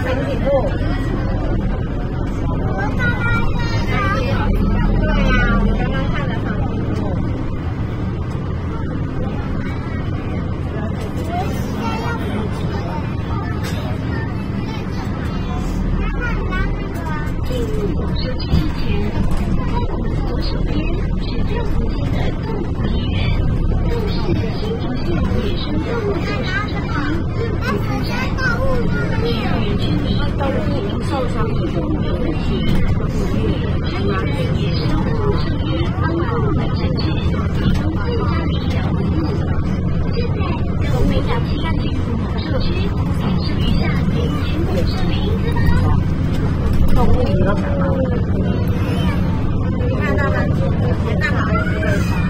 长颈鹿。对呀，我刚刚看了长颈鹿。进入社区之前，在我们左手边是政府间的动物医院，更是新竹县野生动物救伤中心自负分站。10月居民因受伤的动物问题，5月还要对野生动物社员帮动物们诊治，提供最佳的医疗服务。现在，从每两期进入某社区，产生余下给全国市民。动物你都看到了，你看到了，那好像是为啥？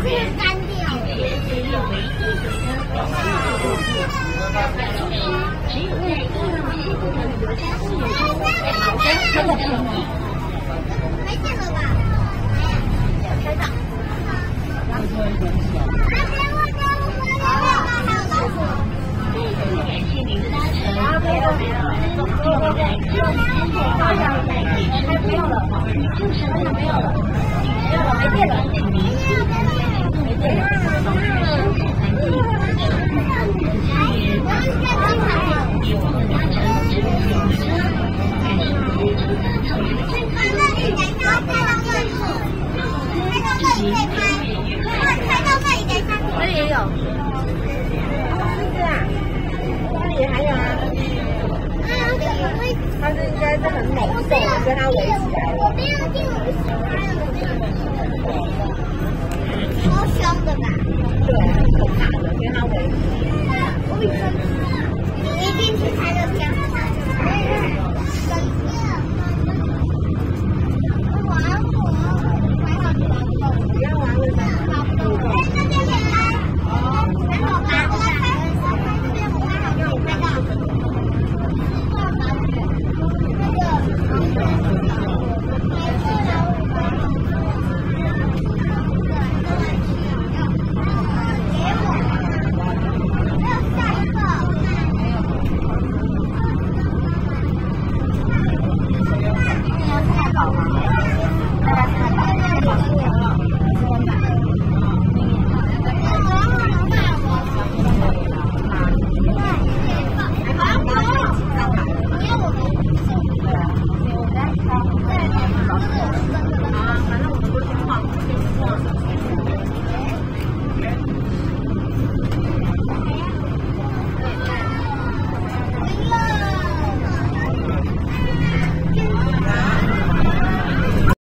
人，并且被列为1级的保护动物。只有在印度西部的国家公园中才有这个生物。 没见过吧？拍照。 再次感谢您的搭乘，希望在今天的大家在地之中，就是没有了，没电了，请您尽量在行动中保持生态环境，家园，别忘了搭乘智慧火车，感受非洲大草原的震撼。 这里也有。这里还有啊。它是应该是很猛兽，跟它围起来了。